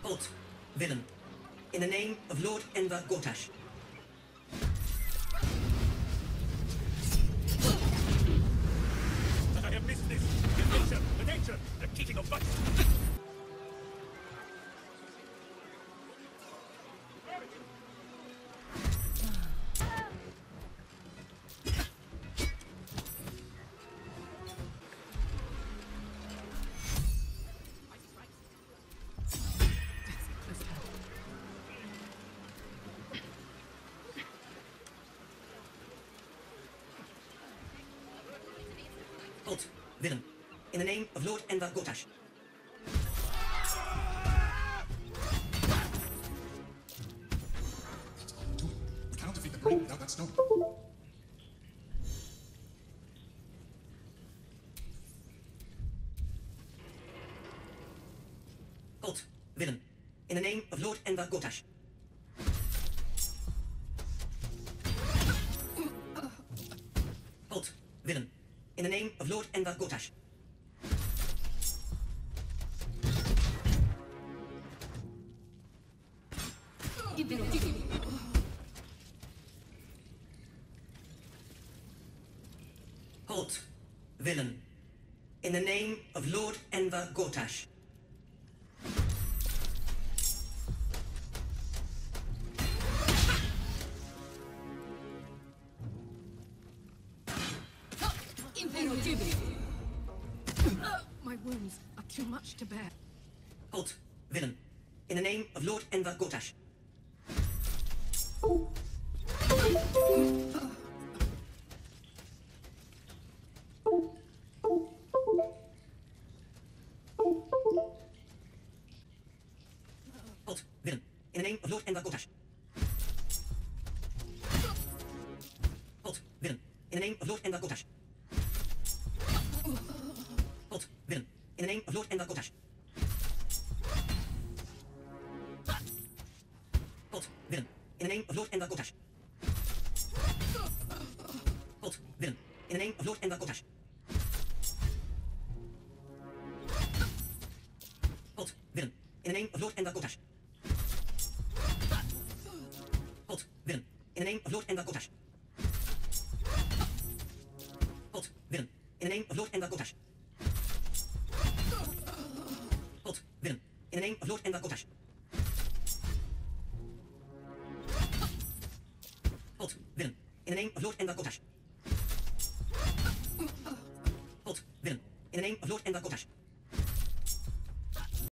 Halt, villain. In the name of Lord Enver Gortash. But I have missed this! The danger! The cheating of buts! Halt, villain. In the name of Lord Enver Gortash. We cannot defeat the brain without that stone. Halt, villain. In the name of Lord Enver Gortash. Halt, villain. In the name of Lord Enver Gortash. Halt, villain. In the name of Lord Enver Gortash. My wounds are too much to bear. Halt, villain. In the name of Lord Enver Gortash. Halt, villain. In the name of Lord Enver Gortash. Halt, villain. In the name of Lord Enver Gortash. Halt, villain. In the name of Lord Enver Gortash. Halt, villain. In the name of Lord Enver Gortash. Halt, villain. In the name of Lord Enver Gortash. Halt, villain. In the name of Lord Enver Gortash. Halt, villain. In the name of Lord Enver Gortash. Halt, villain. In the name of Lord Enver Gortash. Halt, villain. In the name of Lord Enver Gortash. Halt, villain. In the name of Lord Enver Gortash.